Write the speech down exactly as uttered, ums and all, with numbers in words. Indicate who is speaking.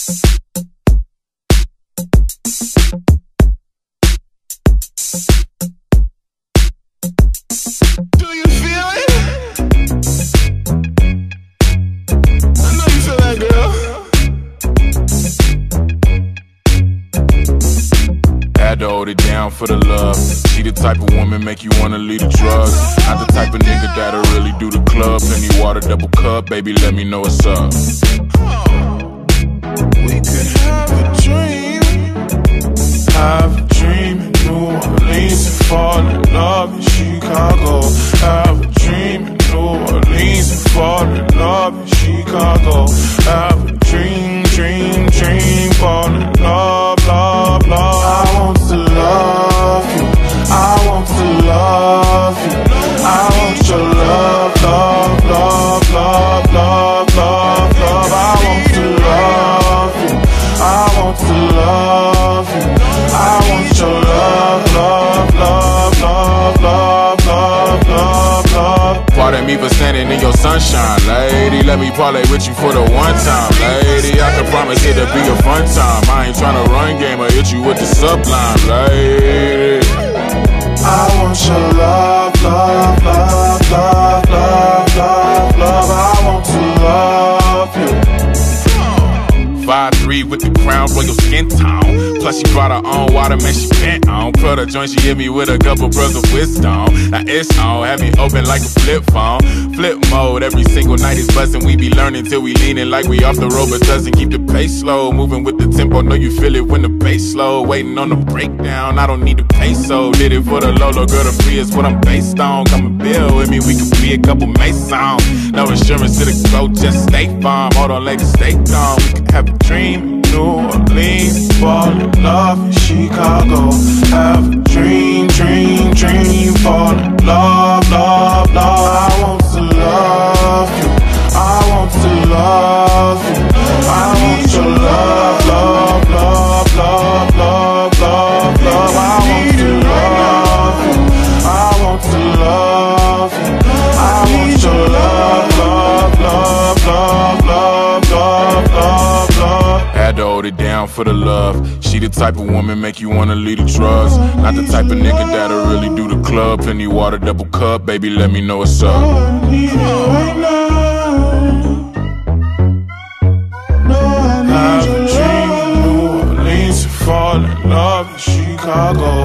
Speaker 1: Do you feel it? I know you feel that, girl.
Speaker 2: Had to hold it down for the love. She the type of woman make you wanna leave the drugs. Not the type of nigga that'll really do the club. Plenty water, double cup, baby, let me know what's up.
Speaker 1: We could have a dream.
Speaker 2: Have a dream in New Orleans and fall in love in Chicago. Have a dream in New Orleans and fall in love in Chicago. Have a dream, dream, dream, fall in love, love, love. I want to love you. I want to love you. I want your love, love, love, love, love, love, love. I want to love you. I want to love you. I want your love, love, love, love, love, love, love, love. Pardon me for standing in your sunshine, lady. Let me parlay with you for the one time, lady. I can promise it'll be a fun time. I ain't tryna run game or hit you with the sublime, lady. I want your love, love, love, love, love, love, love. I want to love you. five three with the crown, blow your skin tone. Plus she brought her own water, man, she bent on. Put her joint, she hit me with a couple pearls of wisdom. Now it's on, have me open like a flip phone. Flip mode, every single night is buzzing. We be learning till we leaning like we off the road, but doesn't keep the pace slow. Moving with the tempo, know you feel it when the bass slow. Waiting on the breakdown, I don't need the peso. Did it for the Lolo, girl, the free is what I'm based on. Come and build with me, we could be a couple Masons. No insurance to the go, just stay farm. Hold on, ladies, stay calm. We could have a dream. New Orleans, fall in love in Chicago. Have a dream, dream, dream, fall in love, love, love. I want to love you. I want to love you. I want your love, love, love, love, love, love, love. I want to love you. I want to love you. I want your love, love, love, love, love, love, love, love. Had to hold it down for the love. She the type of woman make you wanna leave the drugs. Not the type of nigga that'll really do the club. Plenty water, double cup, baby, let me know what's up.
Speaker 1: I need it right now. No, I need
Speaker 2: Have
Speaker 1: your
Speaker 2: a dream in New Orleans and fall in love in Chicago.